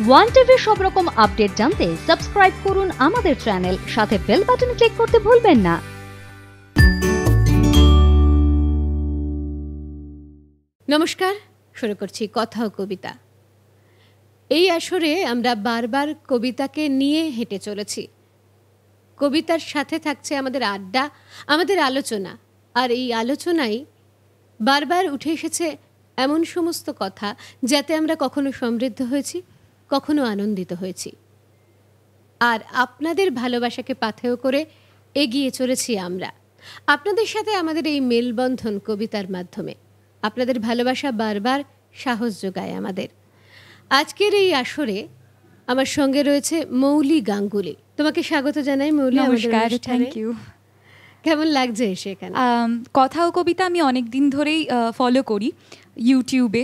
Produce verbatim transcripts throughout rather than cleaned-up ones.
One টিভির সব রকম আপডেট জানতে সাবস্ক্রাইব করুন আমাদের চ্যানেল, সাথে বেল বাটন ক্লিক করতে ভুলবেন না। নমস্কার, শুরু করছি কথা ও কবিতা। এই আসরে আমরা বারবার কবিতাকে নিয়ে হেঁটে চলেছি। কবিতার সাথে থাকছে আমাদের আড্ডা, আমাদের আলোচনা। আর এই আলোচনায় বারবার উঠে এসেছে এমন সমস্ত কথা যাতে আমরা কখনো সমৃদ্ধ হয়েছি, কখনো আনন্দিত হয়েছি। আর আপনাদের ভালোবাসাকে পাথেয় করে এগিয়ে চলেছি আমরা। আপনাদের সাথে আমাদের এই মেলবন্ধন কবিতার মাধ্যমে। আপনাদের ভালোবাসা বারবার সাহস যোগায় আমাদের। আজকের এই আসরে আমার সঙ্গে রয়েছে মৌলি গাঙ্গুলি। তোমাকে স্বাগত জানাই মৌলি। নমস্কার, থ্যাংক ইউ। কেমন লাগছে এসে এখানে? কথা ও কবিতা আমি অনেক দিন ধরেই ফলো করি ইউটিউবে।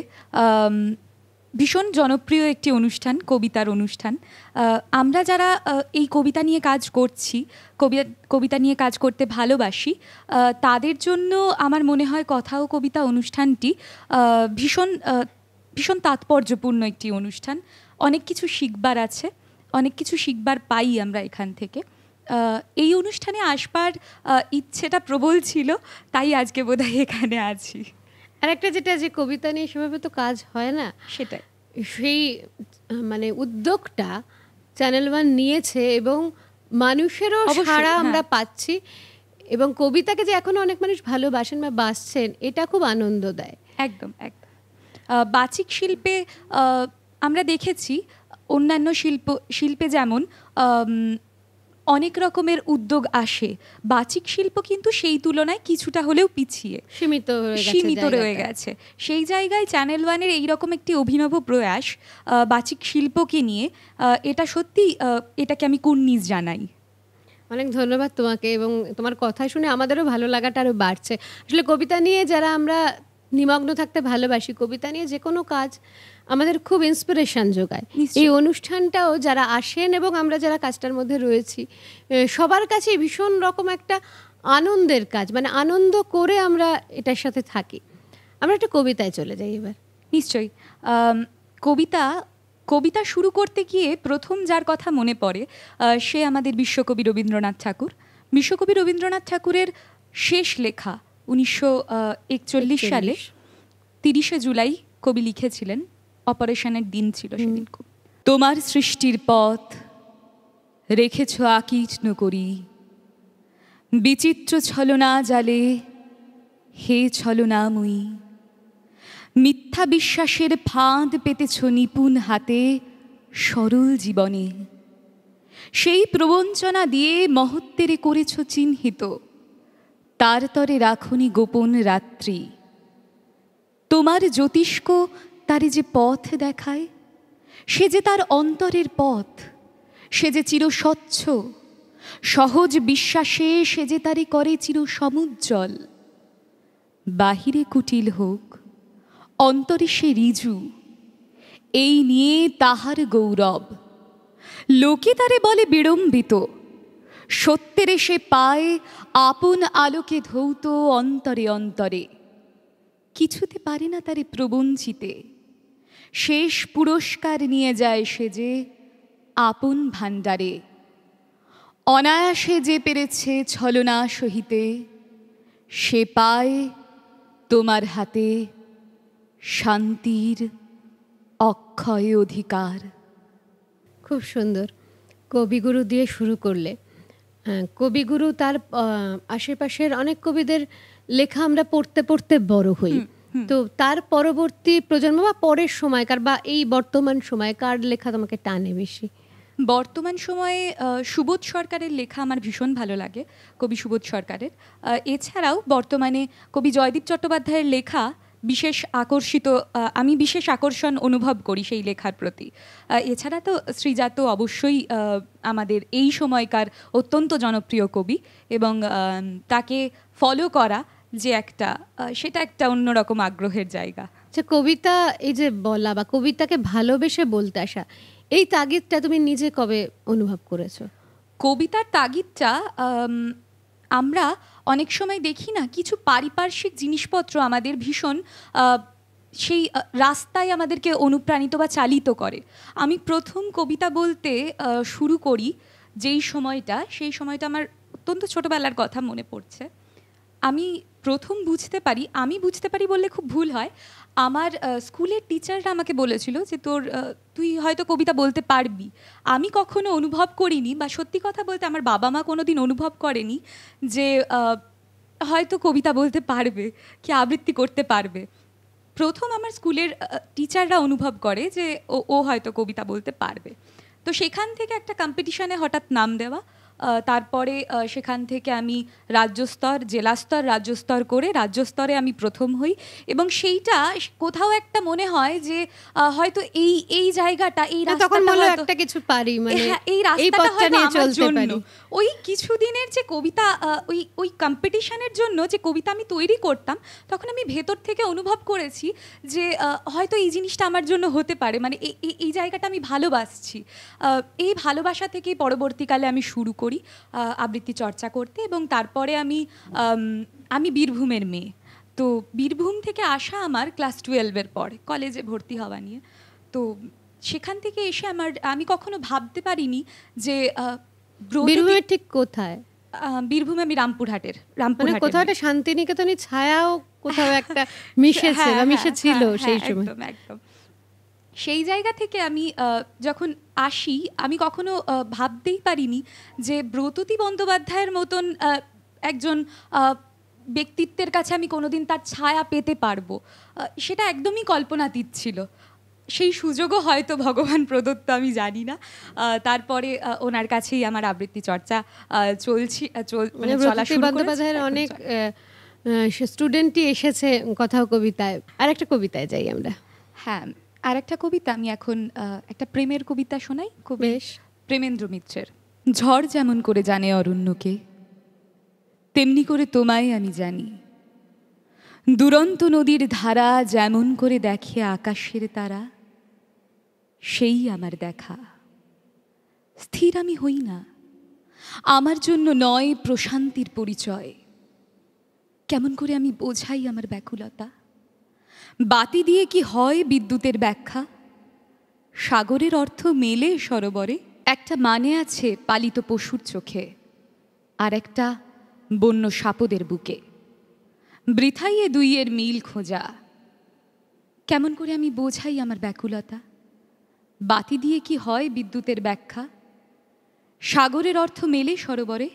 ভীষণ জনপ্রিয় একটি অনুষ্ঠান, কবিতার অনুষ্ঠান। আমরা যারা এই কবিতা নিয়ে কাজ করছি, কবিতা কবিতা নিয়ে কাজ করতে ভালোবাসি, তাদের জন্য আমার মনে হয় কথা ও কবিতা অনুষ্ঠানটি ভীষণ ভীষণ তাৎপর্যপূর্ণ একটি অনুষ্ঠান। অনেক কিছু শিখবার আছে, অনেক কিছু শিখবার পাই আমরা এখান থেকে। এই অনুষ্ঠানে আসবার ইচ্ছেটা প্রবল ছিল, তাই আজকে বোধহয় এখানে আছি। আর একটা যেটা, যে কবিতা নিয়ে সেভাবে তো কাজ হয় না, সেটাই সেই মানে উদ্যোগটা চ্যানেল ওয়ান নিয়েছে এবং মানুষেরও সাড়া আমরা পাচ্ছি। এবং কবিতাকে যে এখনো অনেক মানুষ ভালোবাসেন বা বাসছেন, এটা খুব আনন্দ দেয়। একদম একদম। বাচিক শিল্পে আমরা দেখেছি অন্যান্য শিল্প শিল্পে যেমন অনেক রকমের উদ্যোগ আসে, বাচিক শিল্প কিন্তু সেই তুলনায় কিছুটা হলেও পিছিয়ে সীমিত সীমিত রয়ে গেছে। সেই জায়গায় চ্যানেল ওয়ানের এইরকম একটি অভিনব প্রয়াস বাচিক শিল্পকে নিয়ে, এটা সত্যি, এটাকে আমি কুর্নিশ জানাই। অনেক ধন্যবাদ তোমাকে। এবং তোমার কথা শুনে আমাদেরও ভালো লাগাটা আরও বাড়ছে। আসলে কবিতা নিয়ে যারা আমরা নিমগ্ন থাকতে ভালোবাসি, কবিতা নিয়ে যে কোনো কাজ আমাদের খুব ইন্সপিরেশন যোগায়। এই অনুষ্ঠানটাও যারা আসেন এবং আমরা যারা কাজটার মধ্যে রয়েছি, সবার কাছে ভীষণ রকম একটা আনন্দের কাজ, মানে আনন্দ করে আমরা এটার সাথে থাকি। আমরা একটা কবিতায় চলে যাই এবার। নিশ্চয়ই। কবিতা কবিতা শুরু করতে গিয়ে প্রথম যার কথা মনে পড়ে সে আমাদের বিশ্বকবি রবীন্দ্রনাথ ঠাকুর। বিশ্বকবি রবীন্দ্রনাথ ঠাকুরের শেষ লেখা উনিশশো একচল্লিশ সালে তিরিশে জুলাই কবি লিখেছিলেন। অপারেশনের দিন ছিল সেদিন। খুব তোমার সৃষ্টির পথ রেখেছ আকীর্ণ করি, বিচিত্র ছলনা জালে হে ছলনাময়ী, মিথ্যা বিশ্বাসের ফাঁদ পেতেছ নিপুণ হাতে সরল জীবনে, সেই প্রবঞ্চনা দিয়ে মহত্বেরে করেছ চিহ্নিত, তার তরে রাখনি গোপন রাত্রি। তোমার জ্যোতিষ্ক তারে যে পথ দেখায়, সে যে তার অন্তরের পথ, সে যে চির স্বচ্ছ, সহজ বিশ্বাসে সে যে তারে করে চির সমুজ্জ্বল। বাহিরে কুটিল হোক, অন্তরে সে রিজু, এই নিয়ে তাহার গৌরব। লোকে তারে বলে বিড়ম্বিত, সত্যেরে সে পায় আপন আলোকে ধৌত অন্তরে অন্তরে। কিছুতে পারে না তারে প্রবঞ্চিতে, শেষ পুরস্কার নিয়ে যায় সে যে আপন ভাণ্ডারে। অনায়াসে যে পেরেছে ছলনা সহিতে, সে পায় তোমার হাতে শান্তির অক্ষয় অধিকার। খুব সুন্দর। কবিগুরু দিয়ে শুরু করলে। কবিগুরু, তার আশেপাশের অনেক কবিদের লেখা আমরা পড়তে পড়তে বড় হই। তো তার পরবর্তী প্রজন্ম বা পরের সময়কার বা এই বর্তমান সময়কার লেখা তোমাকে টানে বেশি? বর্তমান সময়ে সুবোধ সরকারের লেখা আমার ভীষণ ভালো লাগে, কবি সুবোধ সরকারের। এছাড়াও বর্তমানে কবি জয়দীপ চট্টোপাধ্যায়ের লেখা বিশেষ আকর্ষিত, আমি বিশেষ আকর্ষণ অনুভব করি সেই লেখার প্রতি। এছাড়া তো শ্রীজাত অবশ্যই আমাদের এই সময়কার অত্যন্ত জনপ্রিয় কবি, এবং তাকে ফলো করা যে একটা, সেটা একটা অন্যরকম আগ্রহের জায়গা। আচ্ছা, কবিতা এই যে বলা বা কবিতাকে ভালোবেসে বলতে আসা, এই তাগিদটা তুমি নিজে কবে অনুভব করেছো? কবিতার তাগিদটা আমরা অনেক সময় দেখি না, কিছু পারিপার্শ্বিক জিনিসপত্র আমাদের ভীষণ সেই রাস্তায় আমাদেরকে অনুপ্রাণিত বা চালিত করে। আমি প্রথম কবিতা বলতে শুরু করি যেই সময়টা, সেই সময়টা আমার অত্যন্ত ছোটোবেলার কথা মনে পড়ছে। আমি প্রথম বুঝতে পারি, আমি বুঝতে পারি বললে খুব ভুল হয়, আমার স্কুলের টিচাররা আমাকে বলেছিল যে তোর তুই হয়তো কবিতা বলতে পারবি। আমি কখনো অনুভব করিনি, বা সত্যি কথা বলতে আমার বাবা মা কোনো দিন অনুভব করেনি যে হয়তো কবিতা বলতে পারবে কি আবৃত্তি করতে পারবে। প্রথম আমার স্কুলের টিচাররা অনুভব করে যে ও ও হয়তো কবিতা বলতে পারবে। তো সেখান থেকে একটা কম্পিটিশানে হঠাৎ নাম দেওয়া, তারপরে সেখান থেকে আমি রাজ্যস্তর, জেলাস্তর, রাজ্যস্তর করে রাজ্যস্তরে আমি প্রথম হই। এবং সেইটা কোথাও একটা মনে হয় যে হয়তো এই এই জায়গাটা, এই রাস্তাটা একটা কিছু পারি, মানে এই রাস্তাটা হয়তো আমার জন্য, ওই কিছুদিনের যে কবিতা, ওই ওই কম্পিটিশনের জন্য যে কবিতা আমি তৈরি করতাম, তখন আমি ভেতর থেকে অনুভব করেছি যে হয়তো এই জিনিসটা আমার জন্য হতে পারে, মানে এই এই জায়গাটা আমি ভালোবাসছি। এই ভালোবাসা থেকেই পরবর্তীকালে আমি শুরু করি আবৃত্তি চর্চা করতে। এবং তারপরে আমি আমি বীরভূমের মেয়ে, তো বীরভূম থেকে আসা আমার ক্লাস টুয়েলভের পরে কলেজে ভর্তি হওয়া নিয়ে। তো সেখান থেকে এসে আমার, আমি কখনো ভাবতে পারিনি যে বীরভূমের ঠিক কোথায়? বীরভূমে আমি রামপুরহাটের, রামপুরহাট কোথাও একটা শান্তিনিকেতনের ছায়াও কোথাও একটা মিশেছে বা মিশেছিল সেই সময়। একদম একদম সেই জায়গা থেকে আমি যখন আসি, আমি কখনো ভাবতেই পারিনি যে ব্রততী বন্দ্যোপাধ্যায়ের মতন একজন ব্যক্তিত্বের কাছে আমি কোনোদিন তার ছায়া পেতে পারবো। সেটা একদমই কল্পনাতীত ছিল। সেই সুযোগও হয়তো ভগবান প্রদত্ত, আমি জানি না। তারপরে ওনার কাছেই আমার আবৃত্তি চর্চা চলছি, মানে চলা শুরু করেছে। বন্দ্যোপাধ্যায়ের অনেক স্টুডেন্টই এসেছে কথাও কবিতায়। আর একটা কবিতায় যাই আমরা। হ্যাঁ, আর একটা কবিতা আমি এখন একটা প্রেমের কবিতা শোনাই, খুব বেশ, প্রেমেন্দ্র মিত্রের। ঝড় যেমন করে জানে অরণ্যকে, তেমনি করে তোমায় আমি জানি। দুরন্ত নদীর ধারা যেমন করে দেখে আকাশের তারা, সেই আমার দেখা। স্থির আমি হই না, আমার জন্য নয় প্রশান্তির পরিচয়। কেমন করে আমি বোঝাই আমার ব্যাকুলতা। বাতি দিয়ে কি হয় বিদ্যুতের ব্যাখ্যা? সাগরের অর্থ মেলে সরোবরে। একটা মানে আছে পালিত পশুর চোখে, আর একটা বন্য সাপদের বুকে। বৃথাই এ দুইয়ের মিল খোঁজা। কেমন করে আমি বোঝাই আমার ব্যাকুলতা। বাতি দিয়ে কি হয় বিদ্যুতের ব্যাখ্যা? সাগরের অর্থ মেলে সরোবরে।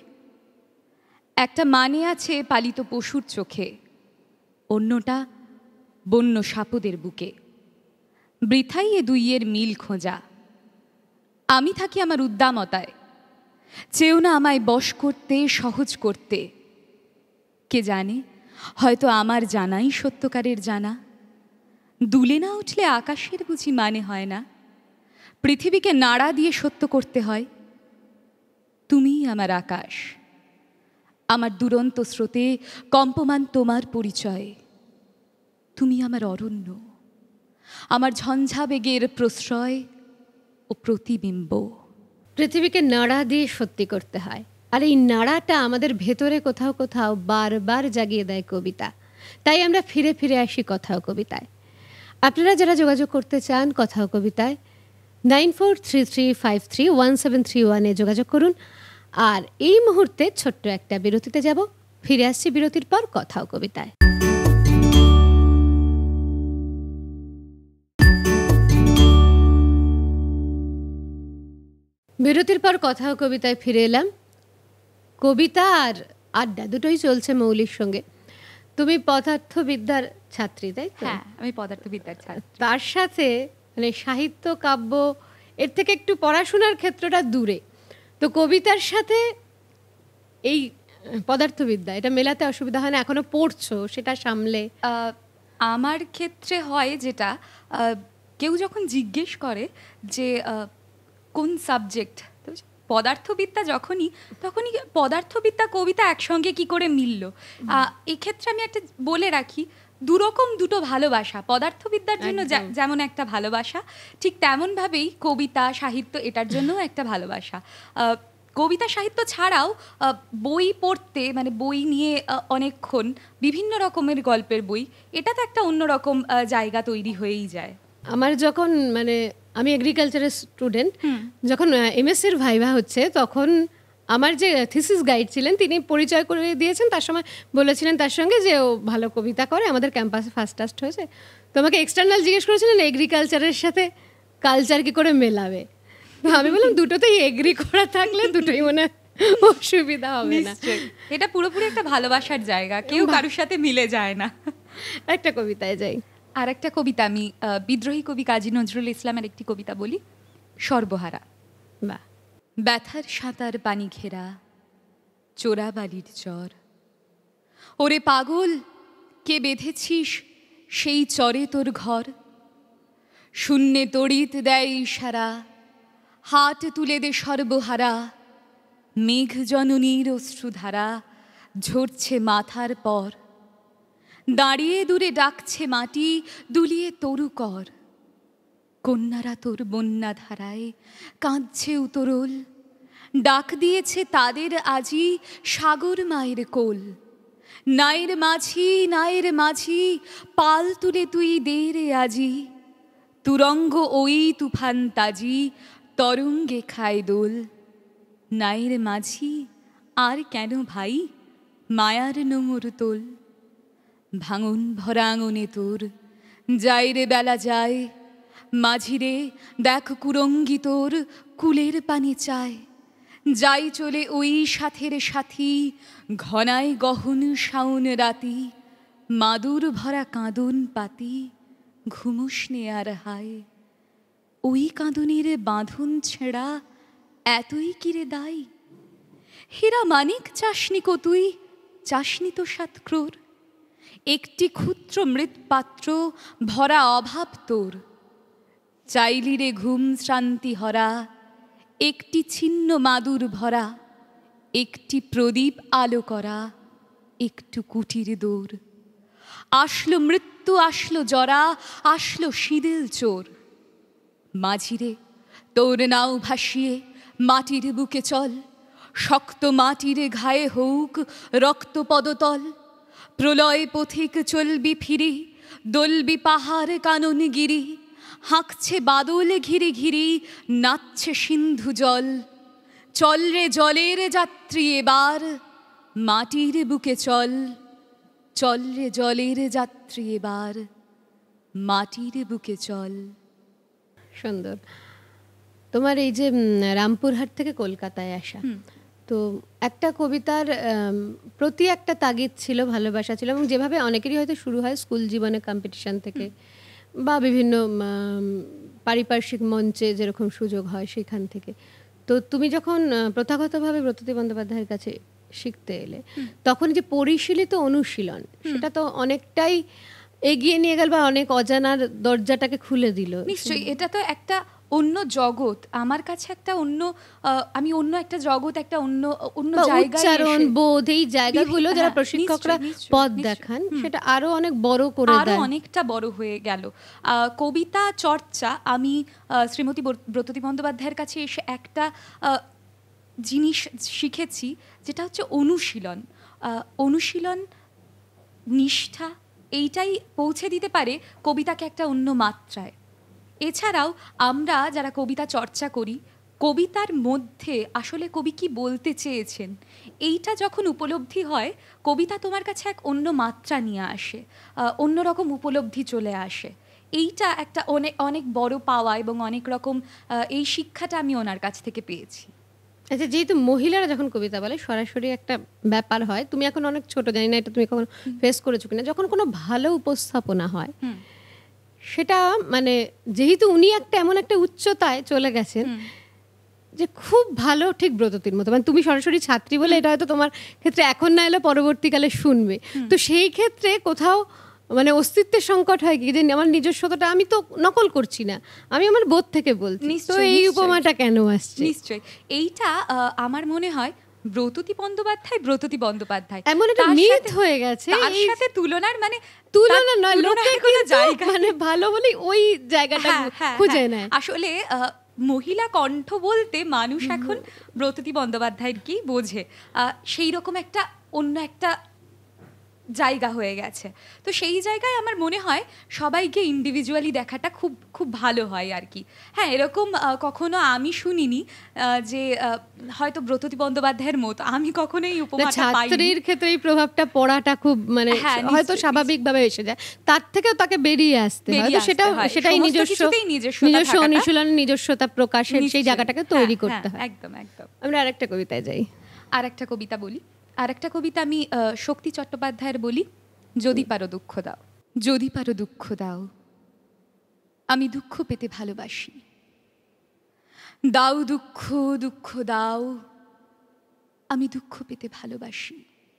একটা মানে আছে পালিত পশুর চোখে, অন্যটা বন্য সাপদের বুকে। বৃথাই এ দুইয়ের মিল খোঁজা। আমি থাকি আমার উদ্দামতায়, চেয়েও না আমায় বশ করতে, সহজ করতে। কে জানে, হয়তো আমার জানাই সত্যকারের জানা। দুলে না উঠলে আকাশের বুঝি মানে হয় না। পৃথিবীকে নাড়া দিয়ে সত্য করতে হয়। তুমিই আমার আকাশ, আমার দুরন্ত স্রোতে কম্পমান তোমার পরিচয়। তুমি আমার অরণ্য, আমার ঝঞ্ঝা বেগের প্রশ্রয় ও প্রতিবিম্ব। পৃথিবীকে নাড়া দিয়ে সত্যি করতে হয়, আর এই নাড়াটা আমাদের ভেতরে কোথাও কোথাও বারবার জাগিয়ে দেয় কবিতা। তাই আমরা ফিরে ফিরে আসি কথাও কবিতায়। আপনারা যারা যোগাযোগ করতে চান কথাও কবিতায়, nine four three three five three one seven three ওয়ানে যোগাযোগ করুন। আর এই মুহূর্তে ছোট্ট একটা বিরতিতে যাব, ফিরে আসছি বিরতির পর কথাও কবিতায়। বিরতির পর কথাও কবিতায় ফিরে এলাম। কবিতা আর আড্ডা দুটোই চলছে মৌলির সঙ্গে। তুমি পদার্থবিদ্যার ছাত্রী, তাই তো? হ্যাঁ, আমি পদার্থবিদ্যার ছাত্রী। তার সাথে মানে সাহিত্য, কাব্য, এর থেকে একটু পড়াশোনার ক্ষেত্রটা দূরে, তো কবিতার সাথে এই পদার্থবিদ্যা, এটা মেলাতে অসুবিধা হয় না? এখনো পড়ছো সেটা সামলে? আমার ক্ষেত্রে হয় যেটা, কেউ যখন জিজ্ঞেস করে যে কোন সাবজেক্ট, পদার্থবিদ্যা যখনই, তখনই পদার্থবিদ্যা কবিতা একসঙ্গে কি করে মিলল। এক্ষেত্রে আমি একটা বলে রাখি, দুরকম দুটো ভালোবাসা। পদার্থবিদ্যার জন্য যেমন একটা ভালোবাসা, ঠিক তেমনভাবেই কবিতা, সাহিত্য এটার জন্যও একটা ভালোবাসা। কবিতা সাহিত্য ছাড়াও আহ, বই পড়তে, মানে বই নিয়ে আহ, অনেকক্ষণ বিভিন্ন রকমের গল্পের বই, এটা তো একটা অন্যরকম আহ, জায়গা তৈরি হয়েই যায়। আমার যখন মানে আমি এগ্রিকালচারের স্টুডেন্ট, যখন এমএসসির ভাইভা হচ্ছে তখন আমার যে থিসিস গাইড ছিলেন তিনি পরিচয় করে দিয়েছেন, তার সময় বলেছিলেন তার সঙ্গে যে ও ভালো কবিতা করে, আমাদের ক্যাম্পাসে ফার্স্ট টাস্ট হয়েছে। তো আমাকে এক্সটার্নাল জিজ্ঞেস করেছিলেন এগ্রিকালচারের সাথে কালচার কি করে মেলাবে। তো আমি বললাম দুটোতেই এগ্রি করা থাকলে দুটোই মনে অসুবিধা হবে না। এটা পুরোপুরি একটা ভালোবাসার জায়গা, কেউ কারোর সাথে মিলে যায় না। একটা কবিতায় যাই। আর একটা কবিতা আমি আহ, বিদ্রোহী কবি কাজী নজরুল ইসলামের একটি কবিতা বলি, সর্বহারা। বাহ। ব্যথার সাঁতার পানি ঘেরা চোরাবালির চর, ওরে পাগল কে বেঁধেছিস সেই চরে তোর ঘর, শূন্যে তড়িৎ দেয় ইশারা, হাত তুলে দে সর্বহারা, মেঘ জননীর অশ্রুধারা ঝরছে মাথার পর, দাঁড়িয়ে দূরে ডাকছে মাটি দুলিয়ে তরু কর, কন্যারা তোর বন্যা ধারায় কাঁদছে উতরল, ডাক দিয়েছে তাদের আজি সাগর মায়ের কোল, নায়ের মাঝি নায়ের মাঝি পাল তুলে তুই দে রে আজি, তুরঙ্গ ওই তুফান তাজি তরঙ্গে খায় দোল, নায়ের মাঝি আর কেন ভাই মায়ার নোঙর তোল, ভাঙন ভরা আঙনে তোর যায় রে বেলা যায়, মাঝিরে দেখ কুরঙ্গি তোর কুলের পানি চায়, যাই চলে ওই সাথের সাথী ঘনায় গহন শাওন রাতি, মাদুর ভরা কাঁদন পাতি ঘুমুস নে আর হায়, ওই কাঁদনের বাঁধন ছেঁড়া এতই কিরে দায়, হীরা মানিক চাসনি কো তুই চাসনি তো সাত ক্রোর, একটি ক্ষুদ্র মৃৎপাত্র ভরা অভাব তোর, চাইলি রে ঘুম শ্রান্তি হরা একটি ছিন্ন মাদুর ভরা, একটি প্রদীপ আলো করা একটু কুটির দোর, আসলো মৃত্যু আসলো জরা আসলো শীদেল চোর, মাঝিরে তোর নাও ভাসিয়ে মাটির বুকে চল, শক্ত মাটির ঘায়ে হোক রক্ত পদতল, প্রলয় পথিক চলবি ফিরি দলবি পাহাড় কানন গিরি, হাঁকছে বাদল ঘিরি ঘিরি নাচছে সিন্ধু জল, চল রে জলের যাত্রী এবার মাটির বুকে চল, চল রে জলের যাত্রী এবার মাটির বুকে চল। সুন্দর। তোমার এই যে রামপুরহাট থেকে কলকাতায় আসা, তো একটা কবিতার প্রতি একটা তাগিদ ছিল, ভালোবাসা ছিল, এবং যেভাবে অনেকেরই হয়তো শুরু হয় স্কুল জীবনে কম্পিটিশন থেকে বা বিভিন্ন পারিপার্শ্বিক মঞ্চে যেরকম সুযোগ হয় সেখান থেকে, তো তুমি যখন প্রথাগতভাবে ব্রততী বন্দ্যোপাধ্যায়ের কাছে শিখতে এলে তখন যে পরিশীলিত অনুশীলন সেটা তো অনেকটাই এগিয়ে নিয়ে গেল বা অনেক অজানার দরজাটাকে খুলে দিল। নিশ্চয়ই, এটা তো একটা অন্য জগৎ আমার কাছে, একটা অন্য আমি অন্য একটা জগৎ, একটা অন্য অন্য জায়গায় উচ্চারণ বোধ এই জায়গাগুলো যারা প্রশিক্ষকরা পথ দেখান সেটা আরো অনেক বড় করে দেয়, আরো অনেকটা বড় হয়ে গেল। কবিতা চর্চা আমি শ্রীমতী ব্রততী বন্দ্যোপাধ্যায়ের কাছে এসে একটা জিনিস শিখেছি, যেটা হচ্ছে অনুশীলন। অনুশীলন নিষ্ঠা এইটাই পৌঁছে দিতে পারে কবিতাকে একটা অন্য মাত্রায়। এছাড়াও আমরা যারা কবিতা চর্চা করি, কবিতার মধ্যে আসলে কবি কি বলতে চেয়েছেন এইটা যখন উপলব্ধি হয়, কবিতা তোমার কাছে এক অন্য মাত্রা নিয়ে আসে, অন্যরকম উপলব্ধি চলে আসে। এইটা একটা অনেক অনেক বড় পাওয়া, এবং অনেক রকম এই শিক্ষাটা আমি ওনার কাছ থেকে পেয়েছি। আচ্ছা, যেহেতু মহিলারা যখন কবিতা বলে সরাসরি একটা ব্যাপার হয়, তুমি এখন অনেক ছোট, জানি না এটা তুমি কখনো ফেস করেছো কিনা, যখন কোনো ভালো উপস্থাপনা হয় সেটা মানে যেহেতু উনি একটা এমন একটা উচ্চতায় চলে গেছেন যে খুব ভালো, ঠিক ব্রততীর মতো, মানে তুমি সরাসরি ছাত্রী বলে এটা হয়তো তোমার ক্ষেত্রে এখন না এলে পরবর্তীকালে শুনবে, তো সেই ক্ষেত্রে কোথাও মানে অস্তিত্বের সংকট হয় কি যে আমার নিজস্বতাটা আমি তো নকল করছি না, আমি আমার বোধ থেকে বলছি, তো এই উপমাটা কেন আসছে? নিশ্চয়ই এইটা আমার মনে হয় ব্রততী বন্দ্যোপাধ্যায় ব্রততী বন্দ্যোপাধ্যায় এমন একটা মিথ হয়ে গেছে, তার সাথে তুলনার মানে তুলনা নয়, লোকে কোনো জায়গা মানে ভালো বলে ওই জায়গাটা খুঁজে নেয়। আসলে মহিলা কণ্ঠ বলতে মানুষ এখন ব্রততী বন্দ্যোপাধ্যায়ের কি বোঝে, সেই রকম একটা অন্য একটা জায়গা হয়ে গেছে। তো সেই জায়গায় আমার মনে হয় সবাইকে ইন্ডিভিজুয়ালি দেখাটা খুব খুব ভালো হয় আর কি। হ্যাঁ, এরকম কখনো আমি শুনিনি যে হয়তো ব্রততী বন্দ্যোপাধ্যায়ের মতো আমি কখনোই উপমাটা পাইনি। ছাত্রীর ক্ষেত্রে এই প্রভাবটা পড়াটা খুব মানে হয়তো স্বাভাবিকভাবে এসে যায়, তার থেকেও তাকে বেরিয়ে আসতে হয়। তো সেটা সেটাই নিজস্ব নিজস্ব অনুশীলন, নিজস্বতা প্রকাশের সেই জায়গাটাকে তৈরি করতে হয়। একদম একদম। আমরা আরেকটা কবিতায় যাই। আর একটা কবিতা বলি, আর একটা কবিতা আমি শক্তি চট্টোপাধ্যায়ের বলি, যদি পারো দুঃখ দাও। যদি পারো দুঃখ দাও, আমি দুঃখ পেতে ভালোবাসি। দাও দুঃখ, দুঃখ দাও, আমি দুঃখ পেতে ভালোবাসি।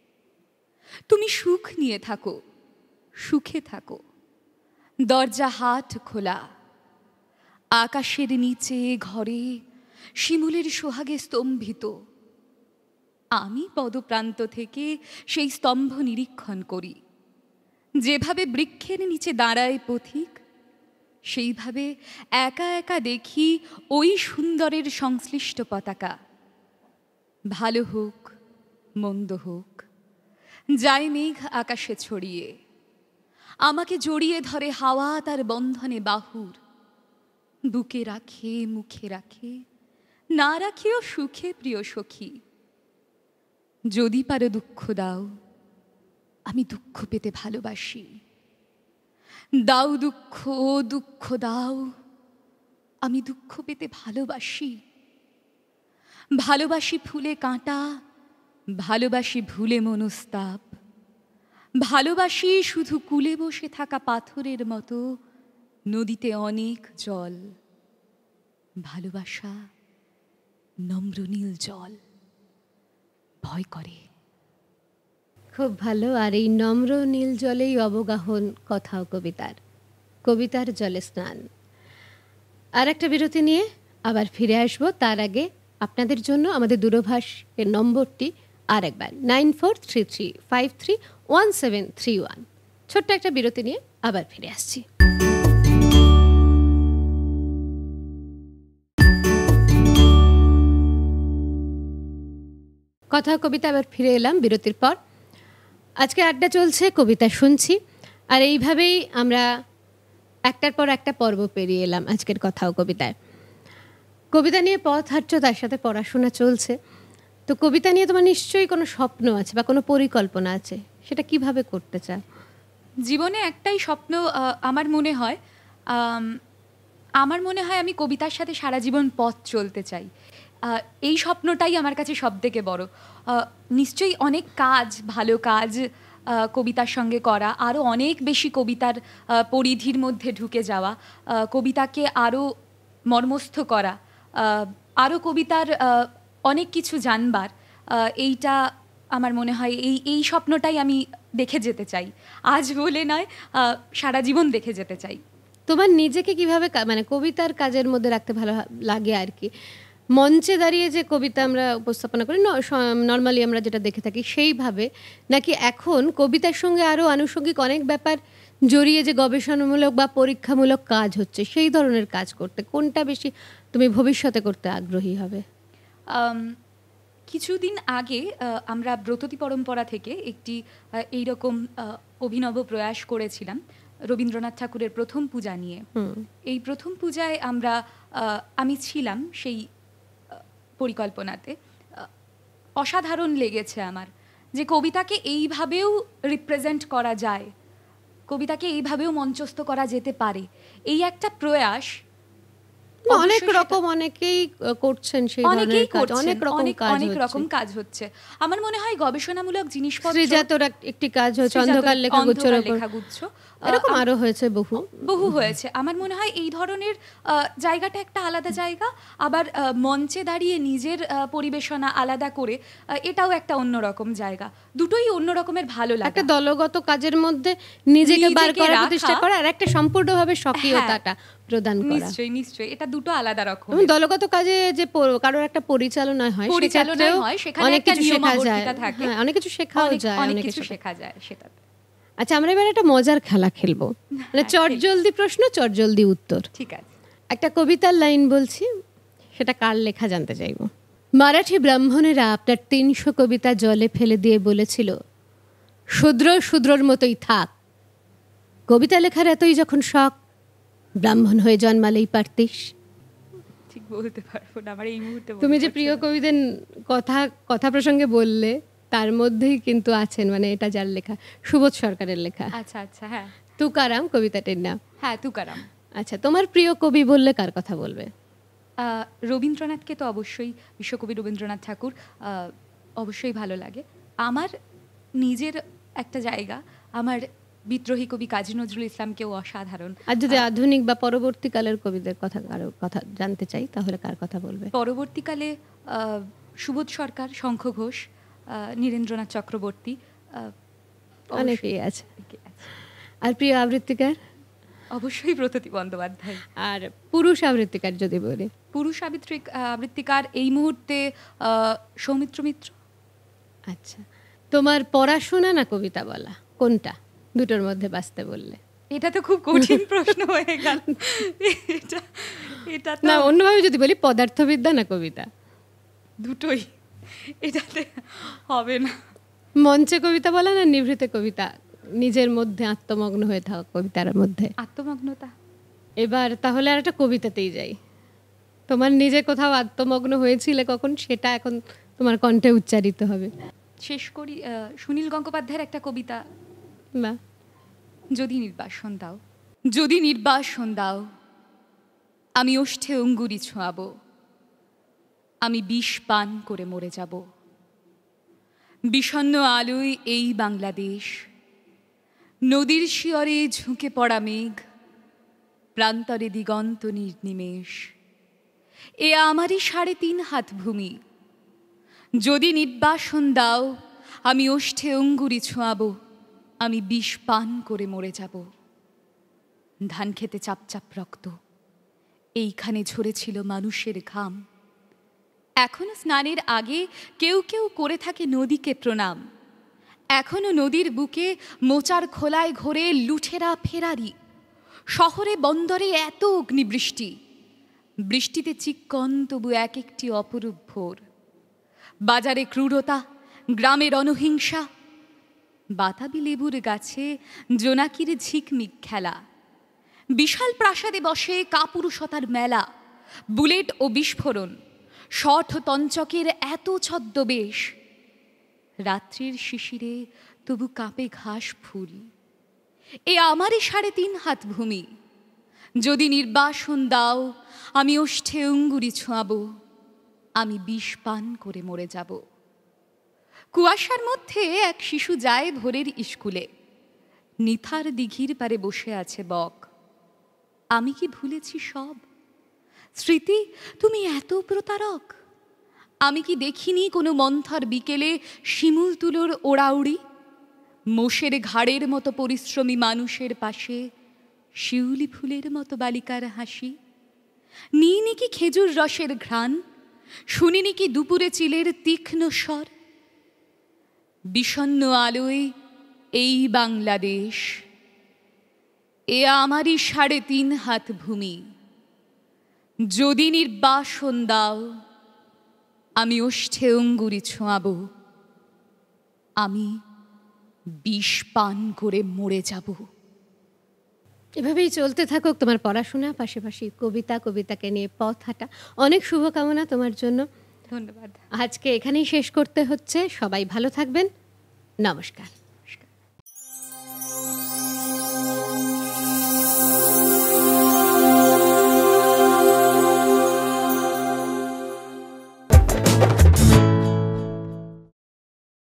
তুমি সুখ নিয়ে থাকো, সুখে থাকো, দরজা হাট খোলা। আকাশের নিচে ঘরে শিমুলের সোহাগে স্তম্ভিত, আমি পদপ্রান্ত থেকে সেই স্তম্ভ নিরীক্ষণ করি। যেভাবে বৃক্ষের নিচে দাঁড়ায় পথিক, সেইভাবে একা একা দেখি ওই সুন্দরের সংশ্লিষ্ট পতাকা। ভালো হোক মন্দ হোক, যায় মেঘ আকাশে ছড়িয়ে, আমাকে জড়িয়ে ধরে হাওয়া তার বন্ধনে বাহুর। বুকে রাখে, মুখে রাখে, না রাখিও সুখে প্রিয় সখী। যদি পারো দুঃখ দাও, আমি দুঃখ পেতে ভালোবাসি। দাও দুঃখ, দুঃখ দাও, আমি দুঃখ পেতে ভালোবাসি। ভালোবাসি ফুলে কাঁটা, ভালোবাসি ভুলে মনস্তাপ, ভালোবাসি শুধু কূলে বসে থাকা পাথরের মতো নদীতে অনেক জল। ভালোবাসা নম্র নীল জল, ভয় করে। খুব ভালো। আর এই নম্র নীল জলেই অবগাহন কথা ও কবিতার, কবিতার জলে স্নান। আর একটা বিরতি নিয়ে আবার ফিরে আসবো। তার আগে আপনাদের জন্য আমাদের দূরভাষ এর নম্বরটি আর একবার nine four three three five three one seven three one. ছোট্ট একটা বিরতি নিয়ে আবার ফিরে আসছি। কথা কবিতা আবার ফিরে এলাম বিরতির পর। আজকে আড্ডা চলছে, কবিতা শুনছি, আর এইভাবেই আমরা একটার পর একটা পর্ব পেরিয়ে এলাম আজকের কথা ও কবিতায়। কবিতা নিয়ে পথ হাঁটছো, তার সাথে পড়াশোনা চলছে। তো কবিতা নিয়ে তোমার নিশ্চয়ই কোনো স্বপ্ন আছে বা কোনো পরিকল্পনা আছে, সেটা কিভাবে করতে চাও? জীবনে একটাই স্বপ্ন আমার মনে হয়, আমার মনে হয় আমি কবিতার সাথে সারা জীবন পথ চলতে চাই। এই স্বপ্নটাই আমার কাছে সব থেকে বড়। নিশ্চয়ই অনেক কাজ, ভালো কাজ কবিতার সঙ্গে করা, আরও অনেক বেশি কবিতার পরিধির মধ্যে ঢুকে যাওয়া, কবিতাকে আরও মর্মস্থ করা, আরও কবিতার অনেক কিছু জানবার, এইটা আমার মনে হয় এই এই স্বপ্নটাই আমি দেখে যেতে চাই। আজ বলে নয়, সারা জীবন দেখে যেতে চাই। তোমার নিজেকে কিভাবে মানে কবিতার কাজের মধ্যে রাখতে ভালো লাগে আর কি? মঞ্চে দাঁড়িয়ে যে কবিতা আমরা উপস্থাপনা করি নর্মালি আমরা যেটা দেখে থাকি সেইভাবে, নাকি এখন কবিতার সঙ্গে আরও আনুষঙ্গিক অনেক ব্যাপার জড়িয়ে যে গবেষণামূলক বা পরীক্ষামূলক কাজ হচ্ছে, সেই ধরনের কাজ করতে কোনটা বেশি তুমি ভবিষ্যতে করতে আগ্রহী হবে? কিছুদিন আগে আমরা ব্রততী পরম্পরা থেকে একটি এইরকম অভিনব প্রয়াস করেছিলাম রবীন্দ্রনাথ ঠাকুরের প্রথম পূজা নিয়ে। এই প্রথম পূজায় আমরা আমি ছিলাম সেই পরিকল্পনাতে। অসাধারণ লেগেছে আমার যে কবিতাকে এইভাবেও রিপ্রেজেন্ট করা যায়, কবিতাকে এইভাবেও মঞ্চস্থ করা যেতে পারে। এই একটা প্রয়াস অনেক রকম অনেকেই করছেন, সেই ধরনের কাজ অনেক রকম কাজ অনেক রকম কাজ হচ্ছে। আমার মনে হয় গবেষণামূলক জিনিসপত্র, শ্রীজাতর একটি কাজ হচ্ছে, অন্ধকার লেখাগুচ্ছর লেখাগুচ্ছ, এরকম আরো হয়েছে, বহু বহু হয়েছে। আমার মনে হয় এই ধরনের জায়গাটা একটা আলাদা জায়গা, আবার মঞ্চে দাঁড়িয়ে নিজের পরিবেশনা আলাদা করে এটাও একটা অন্যরকম জায়গা। দুটোই অন্য রকমের ভালো লাগে। একটা দলগত কাজের মধ্যে নিজেকে বার করা, প্রতিষ্ঠা করা, আর একটা সম্পূর্ণভাবে স্বকীয়তাটা প্রদান করা। নিশ্চয়ই নিশ্চয়ই এটা দুটো আলাদা রকম। দলগত কাজে যে কারোর একটা পরিচালনা হয়, পরিচালনা হয়, সেখানে অনেক একটা কিছু শেখা যায়, থাকে, অনেক কিছু শেখাও যায়, অনেক কিছু শেখা যায় সেটা। আচ্ছা, আমরা এবার একটা মজার খেলা খেলবো, মানে চটজলদি প্রশ্ন চটজলদি উত্তর। ঠিক আছে। একটা কবিতার লাইন বলছি, সেটা কার লেখা জানতে চাইব। মারাঠি ব্রাহ্মণেরা আপনার তিনশো কবিতা জলে ফেলে দিয়ে বলেছিল, শূদ্র শূদ্রর মতোই থাক, কবিতা লেখার এতই যখন শখ, ব্রাহ্মণ হয়ে জন্মালেই পারতিস। ঠিক বলতে পারবো না, আমার এই মুহূর্তে তুমি যে প্রিয় কবিদের কথা কথা প্রসঙ্গে বললে, তার মধ্যেই কিন্তু আছেন, মানে এটা যার লেখা, সুবোধ সরকারের লেখা। আচ্ছা আচ্ছা, হ্যাঁ, তুকারাম কবিতাটির নাম। হ্যাঁ তুকারাম। আচ্ছা, তোমার প্রিয় কবি বললে কার কথা বলবে? আহ, রবীন্দ্রনাথকে তো অবশ্যই, বিশ্বকবি রবীন্দ্রনাথ ঠাকুর আহ, অবশ্যই ভালো লাগে। আমার নিজের একটা জায়গা, আমার বিদ্রোহী কবি কাজী নজরুল ইসলামকেও অসাধারণ। আর যদি আধুনিক বা পরবর্তীকালের কবিদের কথা কারো কথা জানতে চাই, তাহলে কার কথা বলবে? পরবর্তীকালে আহ, সুবোধ সরকার, শঙ্খ ঘোষ, আহ, নীরেন্দ্রনাথ চক্রবর্তী, আহ, অনেকেই আছে। অবশ্যই আছে। আর প্রিয় আবৃত্তিকার? অবশ্যই প্রতীতি বন্দ্যোপাধ্যায়। আর পুরুষ আবৃত্তিকার যদি বলি? পুরুষ আবৃত্তি আবৃত্তিকার এই মুহূর্তে আহ, সৌমিত্র মিত্র। আচ্ছা, তোমার পড়াশোনা না কবিতা বলা, কোনটা? দুটোর মধ্যে বাঁচতে বললে। এটা তো খুব কঠিন প্রশ্ন হয়ে গেল। এটা এটা তো না, অন্যভাবে যদি বলি, পদার্থবিদ্যা না কবিতা? দুটোই, এটাতে হবে না। মঞ্চে কবিতা বলা না নিভৃতে কবিতা, নিজের মধ্যে আত্মমগ্ন হয়ে থাকা কবিতার মধ্যে? আত্মমগ্নতা। এবার তাহলে আর একটা কবিতাতেই যাই। তোমার নিজে কোথাও আত্মমগ্ন হয়েছিলে কখন, সেটা এখন তোমার কণ্ঠে উচ্চারিত হবে। শেষ করি আহ, সুনীল গঙ্গোপাধ্যায়ের একটা কবিতা, বা যদি নির্বাসন দাও, যদি নির্বাসন দাও, আমি ওষ্ঠে অঙ্গুরি ছোঁয়াবো, আমি বিষ পান করে মরে যাব। বিষণ্ণ আলোয় এই বাংলাদেশ, নদীর শিয়রে ঝুঁকে পড়া মেঘ, প্রান্তরে দিগন্ত নির্নিমেষ, এ আমারই সাড়ে তিন হাত ভূমি। যদি নির্বাসন দাও, আমি ওষ্ঠে অঙ্গুরি ছোঁয়াবো, আমি বিষ পান করে মরে যাব। ধান খেতে চাপচাপ রক্ত, এইখানে ঝরেছিল মানুষের ঘাম। এখনো স্নানের আগে কেউ কেউ করে থাকে নদীকে প্রণাম। এখনো নদীর বুকে মোচার খোলায় ঘোরে লুঠেরা ফেরারি। শহরে বন্দরে এত অগ্নিবৃষ্টি, বৃষ্টিতে চিক্কন তবু এক একটি অপরূপ ভোর। বাজারে ক্রূরতা, গ্রামে রণহিংসা, বাতাবি লেবুর গাছে জোনাকির ঝিকমিক খেলা। বিশাল প্রাসাদে বসে কাপুরুষতার মেলা, বুলেট ও বিস্ফোরণ, শঠ ও তঞ্চকের এত ছদ্মবেশ। রাত্রির শিশিরে তবু কাঁপে ঘাস ফুল, এ আমারই সাড়ে তিন হাত ভূমি। যদি নির্বাসন দাও, আমি ওষ্ঠে অঙ্গুরি ছোঁয়াবো, আমি বিষ পান করে মরে যাব। কুয়াশার মধ্যে এক শিশু যায় ভোরের স্কুলে, নিথার দিঘির পারে বসে আছে বক। আমি কি ভুলেছি সব? স্মৃতি, তুমি এত প্রতারক। আমি কি দেখিনি কোনো মন্থর বিকেলে শিমুল তুলোর ওড়াউড়ি, মোষের ঘাড়ের মতো পরিশ্রমী মানুষের পাশে শিউলি ফুলের মতো বালিকার হাসি? নিইনি কি খেজুর রসের ঘ্রাণ, শুনিনি কি দুপুরে চিলের তীক্ষ্ণ স্বর? বিষণ্ণ আলোয় এই বাংলাদেশ, এ আমারই সাড়ে তিন হাত ভূমি। যদি নির্বাসন দাও, আমি ওষ্ঠে অঙ্গুরি ছোঁয়াবো, আমি বিষ পান করে মরে যাব। এভাবেই চলতে থাকুক তোমার পড়াশোনা, পাশাপাশি কবিতা, কবিতাকে নিয়ে পথ হাঁটা। অনেক শুভকামনা তোমার জন্য। ধন্যবাদ। আজকে এখানেই শেষ করতে হচ্ছে। সবাই ভালো থাকবেন। নমস্কার।